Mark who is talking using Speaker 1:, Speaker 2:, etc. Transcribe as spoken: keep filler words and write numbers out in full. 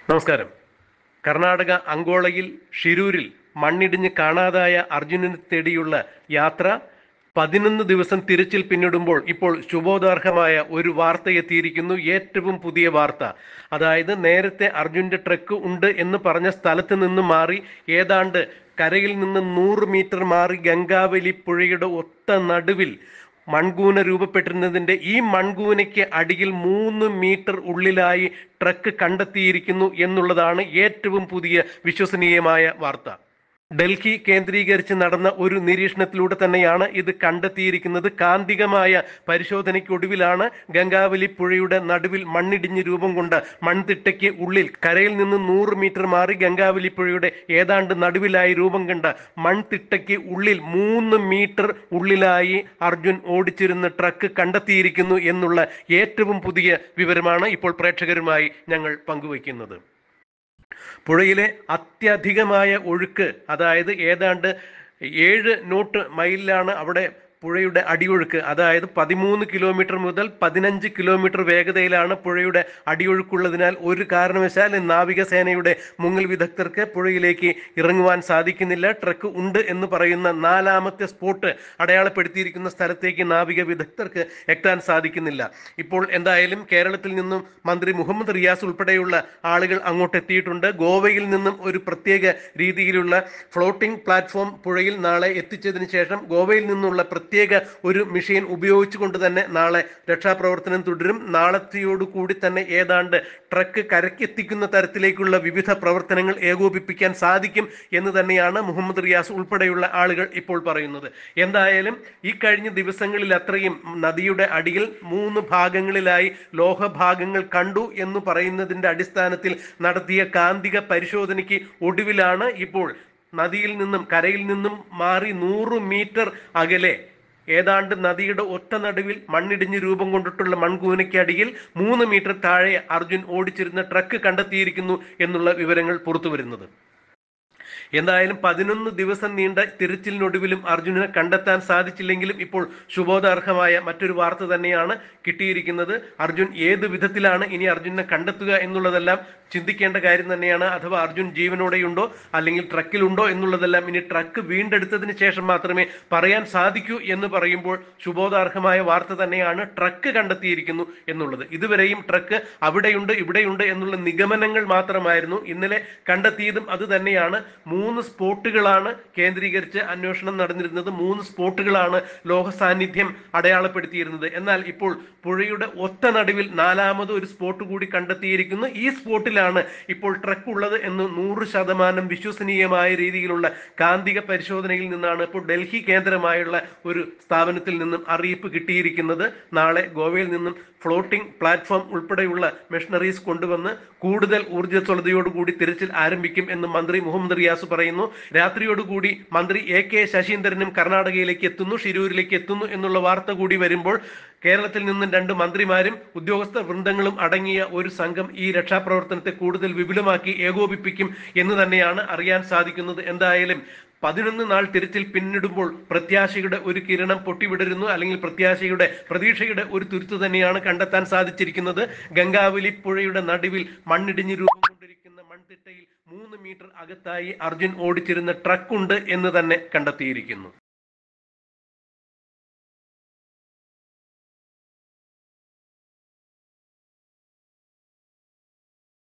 Speaker 1: നമസ്കാരം. കർണാടക അങ്കോളയിൽ ഷിരൂരിൽ മണ്ണിടിഞ്ഞ് കാണാതായ അർജുനനെ തേടിയുള്ള യാത്ര പതിനൊന്ന് ദിവസം തിരച്ചിൽ പിന്നിടുമ്പോൾ ഇപ്പോൾ ശുഭോദാർഹമായ ഒരു വാർത്ത എത്തിയിരിക്കുന്നു. ഏറ്റവും പുതിയ വാർത്ത. അതായത് നേരത്തെ അർജുന്റെ ട്രക്ക് ഉണ്ട് എന്ന് പറഞ്ഞ സ്ഥലത്ത് നിന്ന് മാറി ഏതാണ്ട് കരയിൽ നിന്ന് നൂറ് മീറ്റർ മാറി ഗംഗാവലി പുഴയുടെ ഒത്ത നടുവിൽ മൺകൂന രൂപപ്പെട്ടിരുന്നതിന്റെ ഈ മൺകൂനയ്ക്ക് അടിയിൽ മൂന്ന് മീറ്റർ ഉള്ളിലായി ട്രക്ക് കണ്ടെത്തിയിരിക്കുന്നു എന്നുള്ളതാണ് ഏറ്റവും പുതിയ വിശ്വസനീയമായ വാർത്ത. ഡൽഹി കേന്ദ്രീകരിച്ച് നടന്ന ഒരു നിരീക്ഷണത്തിലൂടെ തന്നെയാണ് ഇത് കണ്ടെത്തിയിരിക്കുന്നത്. കാന്തികമായ പരിശോധനയ്ക്കൊടുവിലാണ് ഗംഗാവലി പുഴയുടെ നടുവിൽ മണ്ണിടിഞ്ഞ് രൂപം കൊണ്ട മൺതിട്ടയ്ക്ക് ഉള്ളിൽ കരയിൽ നിന്ന് നൂറ് മീറ്റർ മാറി ഗംഗാവലി പുഴയുടെ ഏതാണ്ട് നടുവിലായി രൂപം കണ്ട മൺതിട്ടയ്ക്ക് ഉള്ളിൽ മൂന്ന് മീറ്റർ ഉള്ളിലായി അർജുൻ ഓടിച്ചിരുന്ന ട്രക്ക് കണ്ടെത്തിയിരിക്കുന്നു എന്നുള്ള ഏറ്റവും പുതിയ വിവരമാണ് ഇപ്പോൾ പ്രേക്ഷകരുമായി ഞങ്ങൾ പങ്കുവയ്ക്കുന്നത്. പുഴയിലെ അത്യധികമായ ഒഴുക്ക്, അതായത് ഏതാണ്ട് ഏഴ് നോട്ട് മൈലിലാണ് അവിടെ പുഴയുടെ അടിയൊഴുക്ക്. അതായത് പതിമൂന്ന് കിലോമീറ്റർ മുതൽ പതിനഞ്ച് കിലോമീറ്റർ വേഗതയിലാണ് പുഴയുടെ അടിയൊഴുക്കുള്ളതിനാൽ ഒരു കാരണവശാൽ നാവികസേനയുടെ മുങ്ങൽ വിദഗ്ധർക്ക് പുഴയിലേക്ക് ഇറങ്ങുവാൻ സാധിക്കുന്നില്ല. ട്രക്ക് ഉണ്ട് എന്ന് പറയുന്ന നാലാമത്തെ സ്പോട്ട് അടയാളപ്പെടുത്തിയിരിക്കുന്ന സ്ഥലത്തേക്ക് നാവിക വിദഗ്ധർക്ക് എത്താൻ സാധിക്കുന്നില്ല. ഇപ്പോൾ എന്തായാലും കേരളത്തിൽ നിന്നും മന്ത്രി മുഹമ്മദ് റിയാസ് ഉൾപ്പെടെയുള്ള ആളുകൾ അങ്ങോട്ട് എത്തിയിട്ടുണ്ട്. ഗോവയിൽ നിന്നും ഒരു പ്രത്യേക രീതിയിലുള്ള ഫ്ലോട്ടിംഗ് പ്ലാറ്റ്ഫോം പുഴയിൽ നാളെ എത്തിച്ചതിന് ശേഷം ഗോവയിൽ നിന്നുള്ള പ്രത്യേക ഒരു മെഷീൻ ഉപയോഗിച്ചുകൊണ്ട് തന്നെ നാളെ രക്ഷാപ്രവർത്തനം തുടരും. നാളത്തെയോടുകൂടി തന്നെ ഏതാണ്ട് ട്രക്ക് കരക്കെത്തിക്കുന്ന തരത്തിലേക്കുള്ള വിവിധ പ്രവർത്തനങ്ങൾ ഏകോപിപ്പിക്കാൻ സാധിക്കും എന്ന് തന്നെയാണ് മുഹമ്മദ് റിയാസ് ഉൾപ്പെടെയുള്ള ആളുകൾ ഇപ്പോൾ പറയുന്നത്. എന്തായാലും ഈ കഴിഞ്ഞ ദിവസങ്ങളിൽ അത്രയും നദിയുടെ അടിയിൽ മൂന്ന് ഭാഗങ്ങളിലായി ലോഹഭാഗങ്ങൾ കണ്ടു എന്ന് പറയുന്നതിന്റെ അടിസ്ഥാനത്തിൽ നടത്തിയ കാന്തിക പരിശോധനയ്ക്ക് ഒടുവിലാണ് ഇപ്പോൾ നദിയിൽ നിന്നും കരയിൽ നിന്നും മാറി നൂറ് മീറ്റർ അകലെ ഏതാണ്ട് നദിയുടെ ഒറ്റ നടുവിൽ മണ്ണിടിഞ്ഞ് രൂപം കൊണ്ടിട്ടുള്ള മൺകൂനയ്ക്കടിയിൽ മൂന്ന് മീറ്റർ താഴെ അർജുൻ ഓടിച്ചിരുന്ന ട്രക്ക് കണ്ടെത്തിയിരിക്കുന്നു എന്നുള്ള വിവരങ്ങൾ പുറത്തു വരുന്നത്. എന്തായാലും പതിനൊന്ന് ദിവസം നീണ്ട തിരച്ചിലിനൊടുവിലും അർജുനെ കണ്ടെത്താൻ സാധിച്ചില്ലെങ്കിലും ഇപ്പോൾ ശുഭോദാർഹമായ മറ്റൊരു വാർത്ത തന്നെയാണ് കിട്ടിയിരിക്കുന്നത്. അർജുൻ ഏത് വിധത്തിലാണ് ഇനി അർജുനെ കണ്ടെത്തുക എന്നുള്ളതെല്ലാം ചിന്തിക്കേണ്ട കാര്യം തന്നെയാണ്. അഥവാ അർജുൻ ജീവനോടെയുണ്ടോ അല്ലെങ്കിൽ ട്രക്കിലുണ്ടോ എന്നുള്ളതെല്ലാം ഇനി ട്രക്ക് വീണ്ടെടുത്തതിന് ശേഷം മാത്രമേ പറയാൻ സാധിക്കൂ എന്ന് പറയുമ്പോൾ ശുഭോദാർഹമായ വാർത്ത തന്നെയാണ് ട്രക്ക് കണ്ടെത്തിയിരിക്കുന്നു എന്നുള്ളത്. ഇതുവരെയും ട്രക്ക് അവിടെയുണ്ട് ഇവിടെയുണ്ട് എന്നുള്ള നിഗമനങ്ങൾ മാത്രമായിരുന്നു. ഇന്നലെ കണ്ടെത്തിയതും അത് തന്നെയാണ്. മൂന്ന് സ്പോട്ടുകളാണ് കേന്ദ്രീകരിച്ച് അന്വേഷണം നടന്നിരുന്നത്. മൂന്ന് സ്പോട്ടുകളാണ് ലോഹ സാന്നിധ്യം അടയാളപ്പെടുത്തിയിരുന്നത്. എന്നാൽ ഇപ്പോൾ പുഴയുടെ ഒത്ത നടുവിൽ നാലാമത് ഒരു സ്പോട്ട് കൂടി കണ്ടെത്തിയിരിക്കുന്നു. ഈ സ്പോട്ടിലാണ് ഇപ്പോൾ ട്രക്ക് ഉള്ളത് എന്ന് നൂറ് ശതമാനം വിശ്വസനീയമായ രീതിയിലുള്ള കാന്തിക പരിശോധനയിൽ നിന്നാണ് ഇപ്പോൾ ഡൽഹി കേന്ദ്രമായുള്ള ഒരു സ്ഥാപനത്തിൽ നിന്നും അറിയിപ്പ് കിട്ടിയിരിക്കുന്നത്. നാളെ ഗോവയിൽ നിന്നും ഫ്ലോട്ടിംഗ് പ്ലാറ്റ്ഫോം ഉൾപ്പെടെയുള്ള മെഷീനറീസ് കൊണ്ടുവന്ന് കൂടുതൽ ഊർജ്ജസ്വലതയോടുകൂടി തിരച്ചിൽ ആരംഭിക്കും എന്ന് മന്ത്രി മുഹമ്മദ് റിയാസ് പറയുന്നു. രാത്രിയോടുകൂടി മന്ത്രി എ കെ ശശീന്ദ്രനും കർണാടകയിലേക്ക് എത്തുന്നു, ഷിരൂരിലേക്ക് എത്തുന്നു എന്നുള്ള വാർത്ത കൂടി വരുമ്പോൾ കേരളത്തിൽ നിന്നും രണ്ട് മന്ത്രിമാരും ഉദ്യോഗസ്ഥ വൃന്ദങ്ങളും അടങ്ങിയ ഒരു സംഘം ഈ രക്ഷാപ്രവർത്തനത്തെ കൂടുതൽ വിപുലമാക്കി ഏകോപിപ്പിക്കും എന്ന് തന്നെയാണ് അറിയാൻ സാധിക്കുന്നത്. എന്തായാലും പതിനൊന്ന് നാൾ തിരച്ചിൽ പിന്നിടുമ്പോൾ പ്രത്യാശയുടെ ഒരു കിരണം പൊട്ടിവിടരുന്നു, അല്ലെങ്കിൽ പ്രത്യാശയുടെ പ്രതീക്ഷയുടെ ഒരു തുരുത്ത് തന്നെയാണ് കണ്ടെത്താൻ സാധിച്ചിരിക്കുന്നത്. ഗംഗാവലി പുഴയുടെ നടുവിൽ മണ്ണിടിഞ്ഞ് രൂപം കൊണ്ടിരിക്കുന്ന മൺതിട്ടയിൽ മൂന്ന് മീറ്റർ അകത്തായി അർജുൻ ഓടിച്ചിരുന്ന ട്രക്കുണ്ട് എന്ന് തന്നെ കണ്ടെത്തിയിരിക്കുന്നു.